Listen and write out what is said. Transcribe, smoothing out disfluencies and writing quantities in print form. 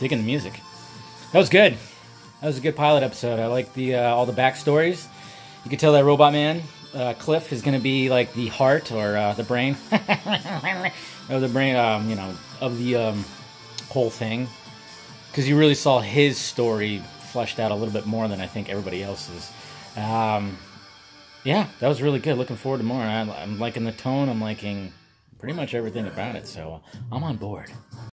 digging the music. That was good. That was a good pilot episode. I like the all the backstories. You could tell that Robot Man, Cliff, is going to be like the heart or the brain, or the brain, you know, of the whole thing, because you really saw his story fleshed out a little bit more than I think everybody else's. Yeah, that was really good. Looking forward to more. I'm liking the tone. I'm liking pretty much everything about it. So I'm on board.